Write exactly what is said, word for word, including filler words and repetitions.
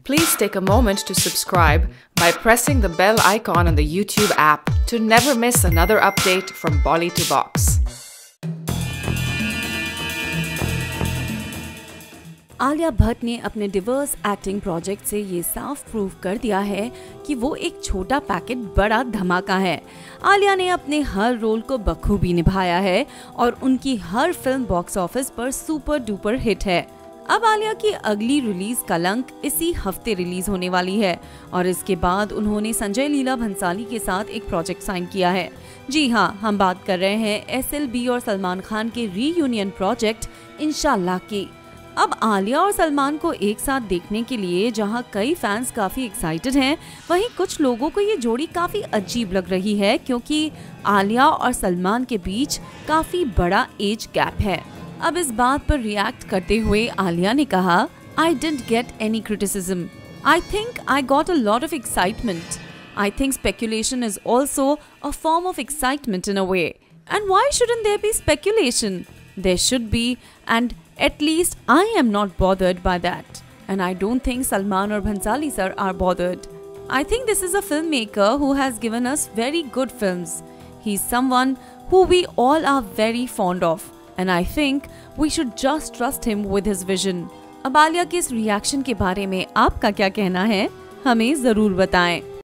Please take a moment to subscribe by pressing the bell icon on the YouTube app to never miss another update from Bolly to Box. Alia Bhatt ने अपने Divers acting project से ये साफ prove कर दिया है कि वो एक छोटा पैकेट बड़ा धमाका है। आलिया ने अपने हर रोल को बखूबी निभाया है और उनकी हर फिल्म बॉक्स ऑफिस पर सुपर डुपर हिट है। अब आलिया की अगली रिलीज कलंक इसी हफ्ते रिलीज होने वाली है और इसके बाद उन्होंने संजय लीला भंसाली के साथ एक प्रोजेक्ट साइन किया है। जी हाँ, हम बात कर रहे हैं एस एल बी और सलमान खान के रीयूनियन प्रोजेक्ट इंशाल्लाह की। अब आलिया और सलमान को एक साथ देखने के लिए जहां कई फैंस काफी एक्साइटेड हैं, वहीं कुछ लोगों को ये जोड़ी काफी अजीब लग रही है क्योंकि आलिया और सलमान के बीच काफी बड़ा एज गैप है। अब इस बात पर रिएक्ट करते हुए आलिया ने कहा, I didn't get any criticism, I think I got a lot of excitement, I think speculation is also a form of excitement in a way, and why shouldn't there be speculation? There should be, and at least I am not bothered by that. And I don't think Salman or Bhansali sir are bothered. I think this is a filmmaker who has given us very good films. He's someone who we all are very fond of. And I think we should just trust him with his vision. अब आलिया के इस reaction के बारे में आपका क्या कहना है? हमें जरूर बताएं।